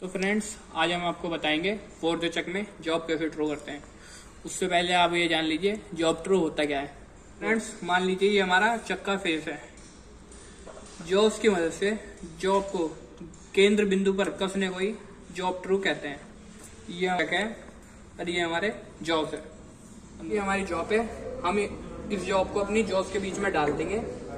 तो फ्रेंड्स, आज हम आपको बताएंगे फॉर द चक में जॉब कैसे ट्रू करते हैं। उससे पहले आप ये जान लीजिए जॉब ट्रू होता क्या है। फ्रेंड्स, मान लीजिए ये हमारा चक का फेस है। जॉब्स की मदद से जॉब को केंद्र बिंदु पर कसने को ही जॉब ट्रू कहते हैं। ये चक है और ये हमारे जॉब्स है। ये हमारी जॉब है। हम इस जॉब को अपनी जॉब्स के बीच में डाल देंगे।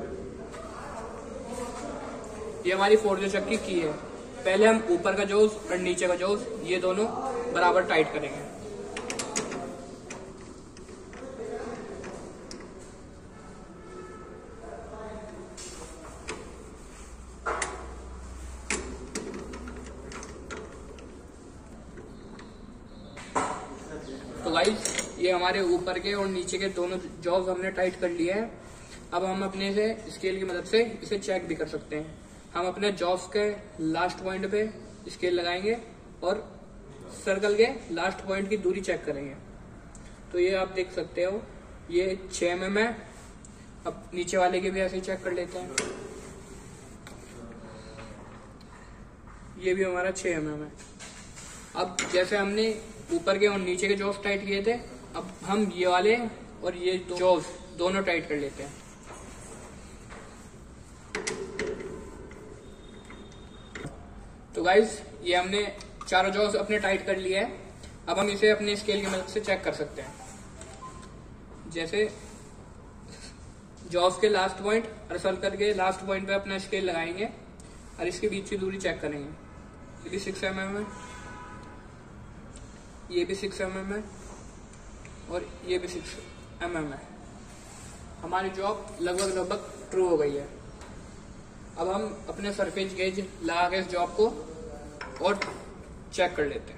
ये हमारी फॉर द चक की की है। पहले हम ऊपर का जॉब्स और नीचे का जॉब्स ये दोनों बराबर टाइट करेंगे। तो गाइस, ये हमारे ऊपर के और नीचे के दोनों जॉब्स हमने टाइट कर लिए हैं। अब हम अपने से स्केल की मदद से इसे चेक भी कर सकते हैं। हम अपने जॉब्स के लास्ट पॉइंट पे स्केल लगाएंगे और सर्कल के लास्ट पॉइंट की दूरी चेक करेंगे। तो ये आप देख सकते हो, ये 6 mm है। अब नीचे वाले के भी ऐसे ही चेक कर लेते हैं। ये भी हमारा 6 mm है। अब जैसे हमने ऊपर के और नीचे के जॉब्स टाइट किए थे, अब हम ये वाले और ये जॉब्स दोनों टाइट कर लेते हैं। तो गाइस, ये हमने चारों जॉब्स अपने टाइट कर लिए हैं। अब हम इसे अपने स्केल की मदद से चेक कर सकते हैं। जैसे जॉब्स के लास्ट पॉइंट और सर्कल के लास्ट पॉइंट पे अपना स्केल लगाएंगे और इसके बीच की दूरी चेक करेंगे। ये भी 6 mm है, ये भी 6 mm है और ये भी 6 mm है। हमारी जॉब लगभग ट्रू हो गई है। अब हम अपने सरफेस गेज लगा के इस जॉब को और चेक कर लेते हैं।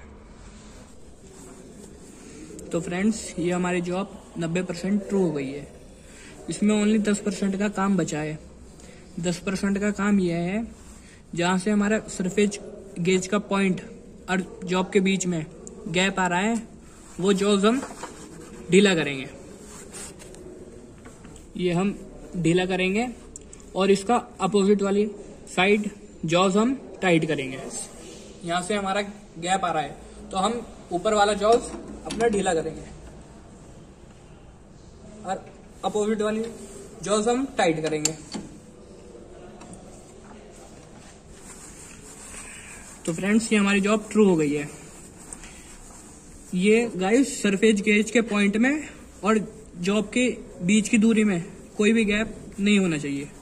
तो फ्रेंड्स, ये हमारी जॉब 90% ट्रू हो गई है। इसमें ओनली 10% का काम बचा है। 10% का काम यह है, जहां से हमारा सरफेस गेज का पॉइंट और जॉब के बीच में गैप आ रहा है, वो जॉब्स हम ढीला करेंगे। ये हम ढीला करेंगे और इसका अपोजिट वाली साइड जॉब्स हम टाइट करेंगे। यहाँ से हमारा गैप आ रहा है, तो हम ऊपर वाला जॉब्स अपना ढीला करेंगे और अपोजिट वाली जॉब्स हम टाइट करेंगे। तो फ्रेंड्स, ये हमारी जॉब ट्रू हो गई है। ये गाइस सरफेस गेज के पॉइंट में और जॉब के बीच की दूरी में कोई भी गैप नहीं होना चाहिए।